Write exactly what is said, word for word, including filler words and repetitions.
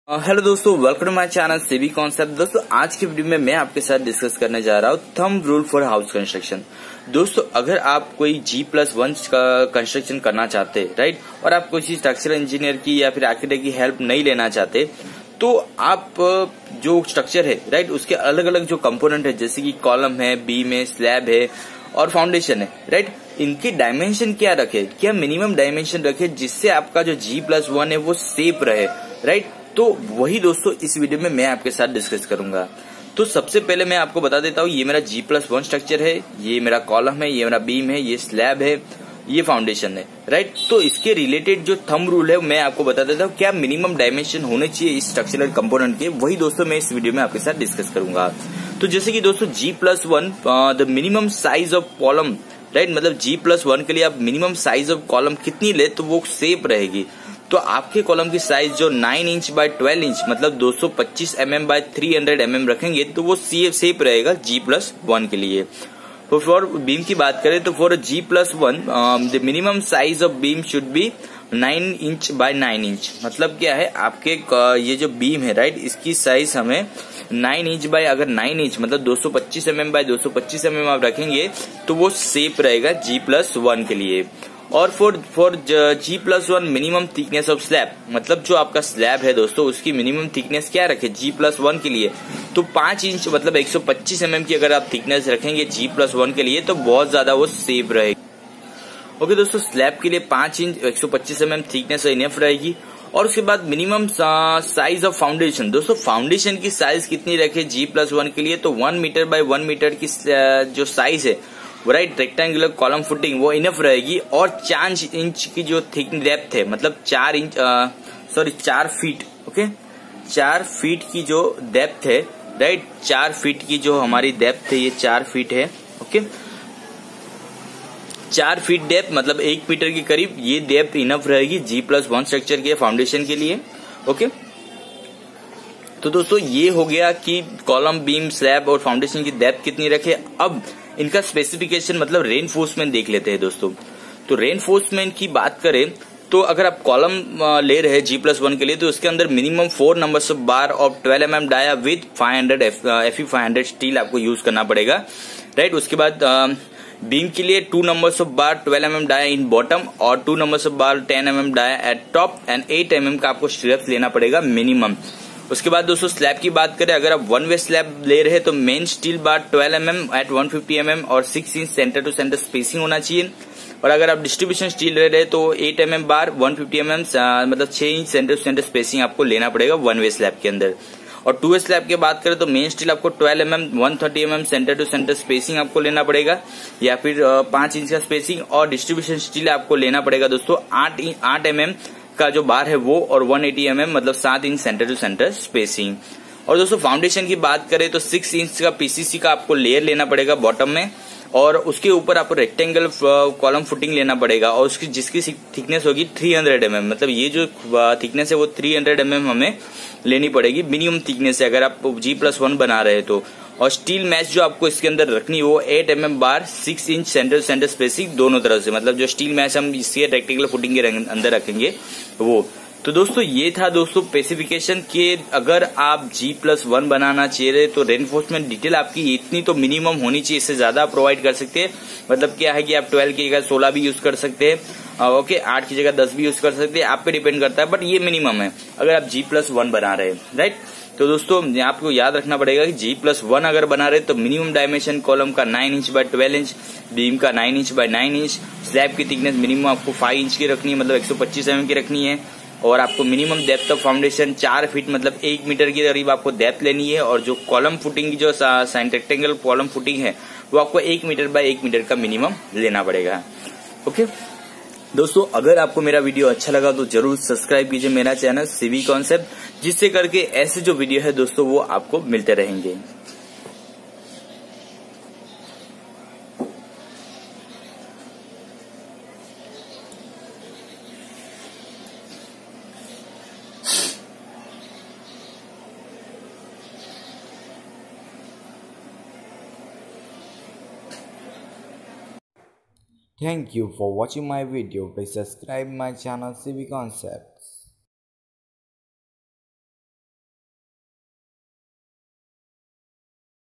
Hello दोस्तों, welcome to my channel CB concept. दोस्तों आज की वीडियो में मैं आपके साथ डिस्कस करने जा रहा हूँ thumb rule for house construction. दोस्तों अगर आप कोई जी प्लस वन का कंस्ट्रक्शन करना चाहते हैं, राइट, और आप कोई स्ट्रक्चरल इंजीनियर की या फिर आर्किटेक्ट की हेल्प नहीं लेना चाहते, तो आप जो स्ट्रक्चर है, राइट, उसके अलग अलग जो कंपोनेंट है जैसे कि कॉलम है, बीम है, स्लैब है और फाउंडेशन है, राइट, इनकी डायमेंशन क्या रखे, क्या मिनिमम डायमेंशन रखे जिससे आपका जो जी प्लस वन है वो सेफ रहे, राइट। तो वही दोस्तों इस वीडियो में मैं आपके साथ डिस्कस करूंगा। तो सबसे पहले मैं आपको बता देता हूँ, ये मेरा जी प्लस वन स्ट्रक्चर है, ये मेरा कॉलम है, ये मेरा बीम है, ये स्लैब है, ये फाउंडेशन है, राइट। तो इसके रिलेटेड जो थंब रूल है मैं आपको बता देता हूँ, क्या मिनिमम डायमेंशन होने चाहिए इस स्ट्रक्चरल कंपोनेंट के, वही दोस्तों मैं इस वीडियो में आपके साथ डिस्कस करूंगा। तो जैसे कि दोस्तों G plus one the minimum size of column, right, मतलब जी प्लस वन के लिए आप मिनिमम साइज ऑफ कॉलम कितनी ले तो वो सेफ रहेगी। तो आपके कॉलम की साइज जो nine inch by twelve inch मतलब दो सौ पच्चीस M M by three hundred M M रखेंगे तो वो सेफ रहेगा जी प्लस वन के लिए। तो फॉर बीम की बात करें तो for G plus one the minimum size of beam should be nine inch by nine inch. मतलब क्या है, आपके ये जो बीम है, राइट, इसकी साइज हमें नाइन इंच बाय अगर नाइन इंच मतलब दो सौ पच्चीस एम एम बाय दो सौ पच्चीस एम एम आप रखेंगे तो वो सेफ रहेगा जी प्लस वन के लिए। और for for G plus one minimum thickness of slab, मतलब जो आपका स्लैब है दोस्तों उसकी मिनिमम थिकनेस क्या रखे जी प्लस वन के लिए, तो पांच इंच मतलब एक सौ पच्चीस एम एम की अगर आप थिकनेस रखेंगे जी प्लस वन के लिए तो बहुत ज्यादा वो सेफ रहेगी। ओके दोस्तों, स्लैब के लिए पांच इंच एक सौ पच्चीस एम एम थिकनेस इनफ रहेगी। और उसके बाद मिनिमम साइज ऑफ फाउंडेशन, दोस्तों फाउंडेशन की साइज कितनी रखे जी प्लस वन के लिए, तो one metre by one metre की जो साइज है वो, राइट, रेक्टेंगुलर कॉलम फुटिंग वो इनफ रहेगी। और चार इंच की जो थिक डेप्थ है मतलब चार इंच सॉरी चार फीट ओके चार फीट की जो डेप्थ है, राइट, चार फीट की जो हमारी डेप्थ है ये चार फीट है। ओके, चार फीट डेप्थ मतलब एक मीटर के करीब ये डेप्थ इनफ रहेगी जी प्लस वन स्ट्रक्चर के फाउंडेशन के लिए। ओके, तो दोस्तों ये हो गया कि कॉलम, बीम, स्लैब और फाउंडेशन की डेप्थ कितनी रखे। अब इनका स्पेसिफिकेशन मतलब रेनफोर्समेंट देख लेते हैं दोस्तों। तो रेनफोर्समेंट की बात करें तो अगर आप कॉलम ले रहे हैं जी प्लस वन के लिए तो उसके अंदर minimum four numbers of bar of twelve M M dia with five hundred F E five hundred steel आपको यूज करना पड़ेगा, राइट। उसके बाद बीम के लिए two numbers of bar twelve M M dia in bottom और two numbers of bar ten M M dia at top and eight M M का आपको स्ट्रिप्स लेना पड़ेगा मिनिमम। उसके बाद दोस्तों स्लैब की बात करें, अगर आप वन वे स्लैब ले रहे हैं तो main steel bar twelve M M at one fifty M M और six inch centre to centre spacing होना चाहिए। और अगर आप डिस्ट्रीब्यूशन स्टील ले रहे हैं तो eight M M bar one fifty M M मतलब छह inch centre to centre spacing आपको लेना पड़ेगा वन वे स्लैब के अंदर। और टू वे स्लैब की बात करें तो मेन स्टील आपको twelve M M one thirty M M centre to centre spacing आपको लेना पड़ेगा या फिर पांच इंच का स्पेसिंग। और डिस्ट्रीब्यूशन स्टील आपको लेना पड़ेगा दोस्तों आठ आठ एम एम का जो बार है वो और वन एटी एम एम मतलब सात inch centre to centre spacing. और दोस्तों फाउंडेशन की बात करें तो सिक्स इंच का पीसीसी का आपको लेयर लेना पड़ेगा बॉटम में और उसके ऊपर आपको रेक्टेंगल कॉलम फुटिंग लेना पड़ेगा और उसकी जिसकी थिकनेस होगी थ्री हंड्रेड एम एम मतलब ये जो थिकनेस है वो थ्री हंड्रेड एम एम हमें लेनी पड़ेगी मिनिमम थिकनेस है अगर आप जी प्लस वन बना रहे तो। और स्टील मैच जो आपको इसके अंदर रखनी है वो eight M M bar six inch centre centre spacing दोनों तरफ से, मतलब जो स्टील मैच हम इसके रेक्टेंगुलर फुटिंग के अंदर रखेंगे वो। तो दोस्तों ये था दोस्तों स्पेसिफिकेशन के अगर आप जी प्लस वन बनाना चाहिए तो रेनफोर्समेंट डिटेल आपकी इतनी तो मिनिमम होनी चाहिए, इससे ज्यादा आप प्रोवाइड कर सकते हैं। मतलब क्या है कि आप ट्वेल्व की जगह सोलह भी यूज कर सकते हैं, ओके, आठ की जगह दस भी यूज कर सकते हैं, आप पे डिपेंड करता है, बट ये मिनिमम है अगर आप जी प्लस वन बना रहे हैं, राइट। तो दोस्तों आपको याद रखना पड़ेगा कि जी प्लस वन अगर बना रहे तो मिनिमम डायमेंशन कॉलम का nine inch by twelve inch, beam का nine inch by nine inch, slab की थिकनेस मिनिमम आपको फाइव इंच की रखनी है मतलब एक सौ पच्चीस एम एम की रखनी है। और आपको मिनिमम डेप्थ ऑफ फाउंडेशन चार फीट मतलब एक मीटर के करीब आपको डेप्थ लेनी है। और जो कॉलम फुटिंग जो रेक्टेंगल कॉलम फुटिंग है वो आपको एक मीटर बाय एक मीटर का मिनिमम लेना पड़ेगा। ओके दोस्तों, अगर आपको मेरा वीडियो अच्छा लगा तो जरूर सब्सक्राइब कीजिए मेरा चैनल सीबी कॉन्सेप्ट, जिससे करके ऐसे जो वीडियो है दोस्तों वो आपको मिलते रहेंगे। Thank you for watching my video. Please subscribe my channel C B Concepts.